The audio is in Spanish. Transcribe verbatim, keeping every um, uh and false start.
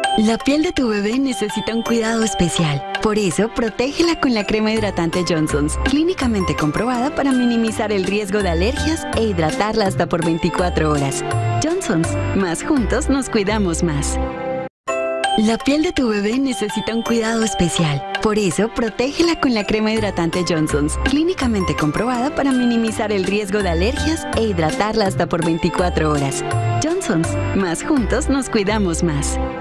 La piel de tu bebé necesita un cuidado especial. Por eso, protégela con la crema hidratante Johnson's, clínicamente comprobada para minimizar el riesgo de alergias e hidratarla hasta por veinticuatro horas. Johnson's, más juntos nos cuidamos más. La piel de tu bebé necesita un cuidado especial. Por eso, protégela con la crema hidratante Johnson's, clínicamente comprobada para minimizar el riesgo de alergias e hidratarla hasta por veinticuatro horas. Johnson's, más juntos nos cuidamos más.